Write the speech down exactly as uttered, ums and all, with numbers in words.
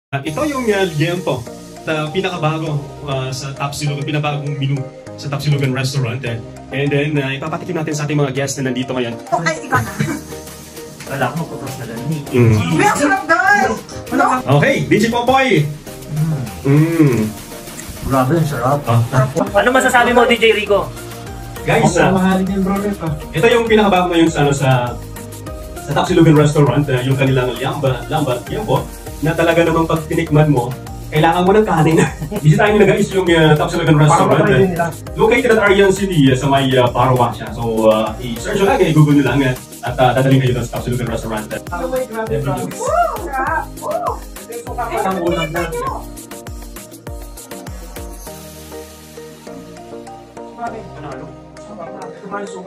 At ito yung uh, liempo na pinakabago uh, sa Tapsilugan, pinabagong menu sa Tapsilugan Restaurant. Eh. And then, uh, ipapatikim natin sa ating mga guests na nandito ngayon. Okay, ikaw na. Wala akong magpapros na lang. Mm. May ang sarap dahil! Ano? Okay, D J Popoy! Mm. Grabe, ang sarap. Ah. Ano masasabi mo, D J Rico? Guys, uh, mahalin yung bro pa. ito yung pinakabago ngayon sa, ano, sa, sa Tapsilugan Restaurant, uh, yung kanilang lamba, lamba, liempo, na talaga namang pag tinikman mo, kailangan mo ng kanin. Bisitahin nyo na guys yung uh, Tapsilugan Restaurant. Uh, located at Arian City uh, sa may uh, Parawa siya. So, uh, i-search nyo lang, i-google nyo lang uh, at uh, dadaling kayo sa Tapsilugan Restaurant. Oh my God, promise. Woo! Sarap! Woo! Ito ka pa ng ulam na. Panalo.